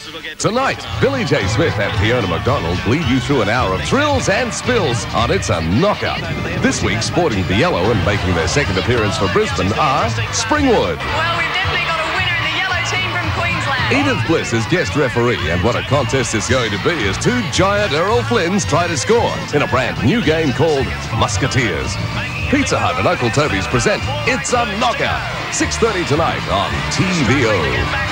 Tonight, Billy J. Smith and Fiona McDonald lead you through an hour of thrills and spills on It's a Knockout. This week, sporting the yellow and making their second appearance for Brisbane are Springwood. Well, we've definitely got a winner in the yellow team from Queensland. Edith Bliss is guest referee, and what a contest it's going to be as two giant Errol Flynns try to score in a brand new game called Musketeers. Pizza Hut and Uncle Toby's present It's a Knockout, 6:30 tonight on TV0.